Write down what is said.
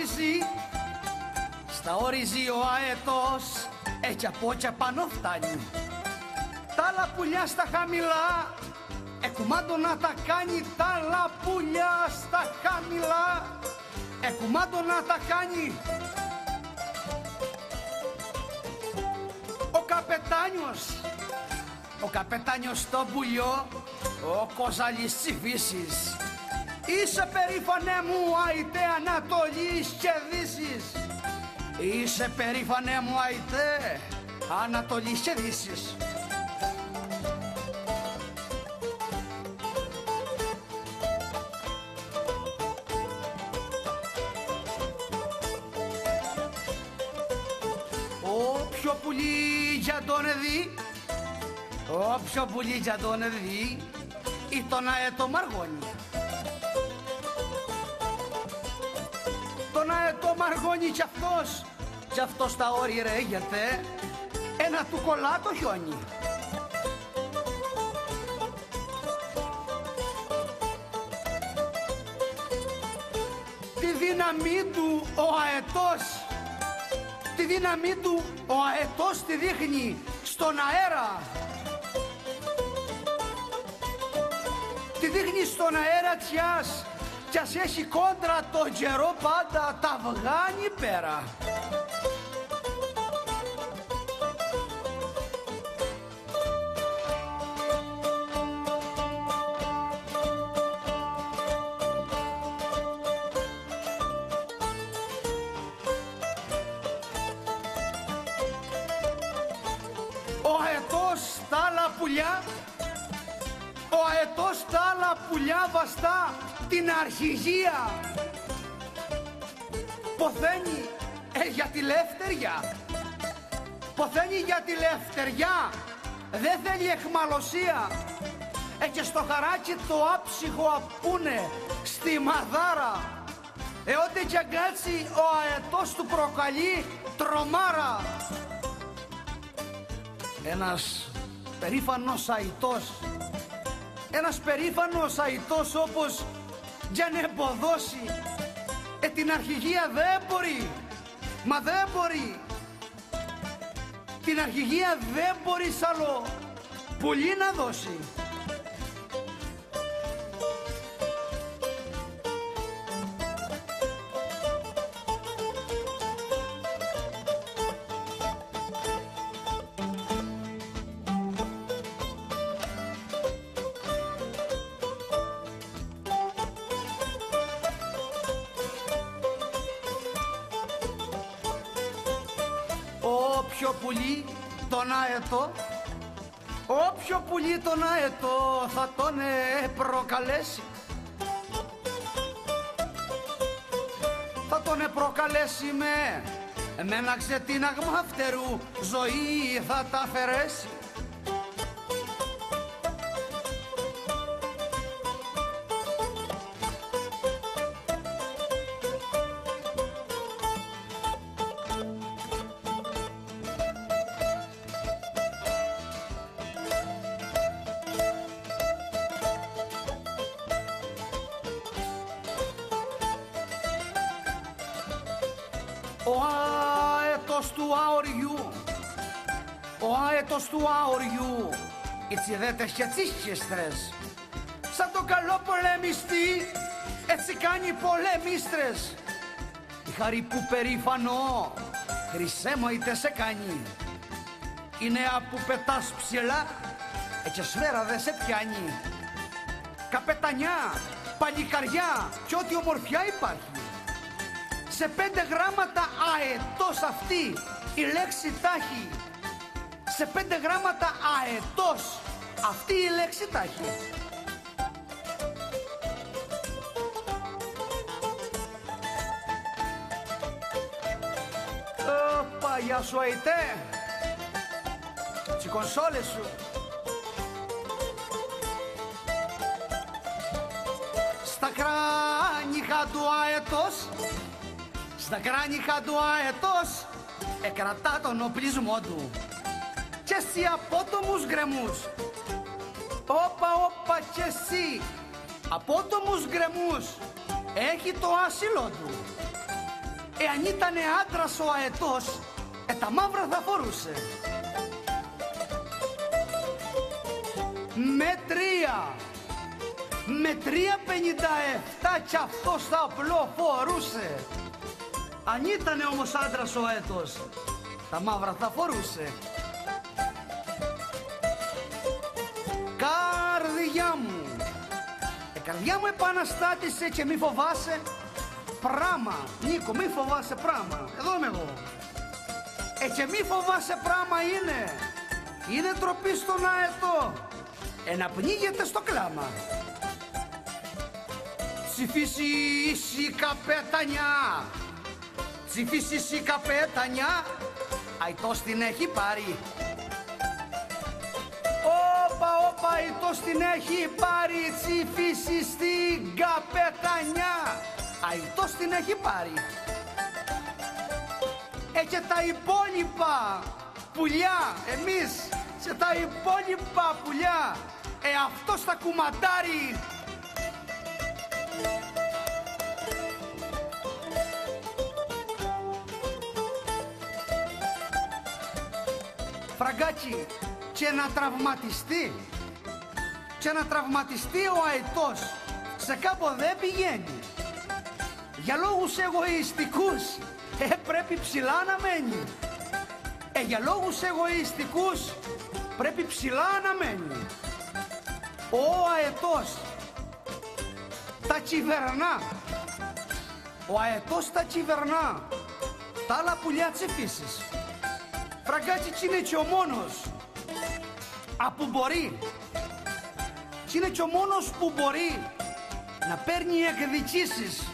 ορίζει, στα ορίζει ο αετός, έτσι από ό,τι πάνω φτάνει. Τα άλλα πουλιά στα χαμηλά, εκουμάντο να τα κάνει, τα άλλα πουλιά στα χαμηλά, εκουμάντο να τα κάνει. Ο καπετάνιος στο πουλιό, ο Κοζαλής της φύσης. Είσαι περήφανέ μου αϊτέ Ανατολής και Δύσης. Είσαι περήφανέ μου αϊτέ Ανατολής και Δύσης. Όποιο πουλί για τον δει, όποιο πουλί για τον δει, ή τον αετό μαργόνι. Τον αετό μαργόνι κι αυτός τα όρη ρέγεται, ένα του κολλά το χιόνι. Τη δύναμή του ο αετός, τη δύναμή του ο αετός τη δείχνει στον αέρα. Τη δείχνει στον αέρα κι ας έχει κόντρα τον καιρό πάντα τα βγάνει πέρα. Ο αετός τα άλλα πουλιά, ο αετός τα άλλα πουλιά βαστά την αρχηγία. Ποθαίνει για τη λευτεριά, ποθαίνει για τη λευτεριά, δεν θέλει εχμαλωσία. Και στο χαράκι το άψυχο απούνε στη μαδάρα. Ό,τι κι αγκάτσι ο αετός του προκαλεί τρομάρα. Ένας περήφανος αητός, ένας περήφανος αητός όπως για να εμποδώσει την αρχηγία δεν μπορεί, μα δεν μπορεί. Την αρχηγία δεν μπορεί σ' άλλο πουλί να δώσει. Όποιο πουλί τον αετό, όποιο πουλί τον αετό θα τον προκαλέσει, θα τον προκαλέσει με ένα ξετίναγμα φτερού, ζωή θα τα αφαιρέσει. Ο αετός του αοριού, ο αετός του αοριού, οι τσιδέτες και τσίχιστρες, σαν το καλό πολεμιστή, έτσι κάνει πολεμίστρες. Η χαρή που περήφανο, χρυσέ μου είτε σε κάνει, η νέα που πετάς ψηλά, και σφαίρα δε σε πιάνει. Καπετανιά, παλικαριά και ό,τι ομορφιά υπάρχει. Σε 5 γράμματα αετός αυτή η λέξη τάχει. Σε 5 γράμματα αετός αυτή η λέξη τάχει. Όπα, γεια σου αητέ, τις κονσόλες σου. Στα κράνιχα του αετός, στα κράνιχα του αετός εκρατά τον οπλισμό του και εσύ απότομους γκρεμούς. Όπα και εσύ απότομους γκρεμούς έχει το άσυλο του. αν ήτανε άντρας ο αετός, τα μαύρα θα φορούσε. Με 3,57 κι αυτός θα απλό φορούσε. Αν ήτανε όμως άντρας ο αετός, τα μαύρα θα φορούσε. Καρδιά μου, καρδιά μου επαναστάτησε και μη φοβάσαι πράμα. Νίκο, μη φοβάσαι πράμα. Εδώ είμαι εγώ. Και μη φοβάσαι πράμα είναι τροπή στον αετό. Να πνίγεται στο κλάμα. Ψηφίσει καπετανιά. Ψηφίσει καπετανιά. Αητός την έχει πάρει. Όπα, αητός την έχει πάρει. Ψηφίσει στην καπετανιά. Αητός την έχει πάρει. Και τα υπόλοιπα πουλιά, εμείς σε τα υπόλοιπα πουλιά, αυτός θα κουμαντάρει. Φραγκάκι, και να τραυματιστεί ο αετός σε κάπου δεν πηγαίνει. Για λόγους εγωιστικούς πρέπει ψηλά να μένει. Για λόγους εγωιστικούς πρέπει ψηλά να μένει. Ο αετός τα κυβερνά. Ο αετός τα κυβερνά. Τα άλλα πουλιά της φύσης. Φραγκάτσι είναι και ο μόνος που μπορεί. Και είναι και ο μόνος που μπορεί να παίρνει εκδικήσεις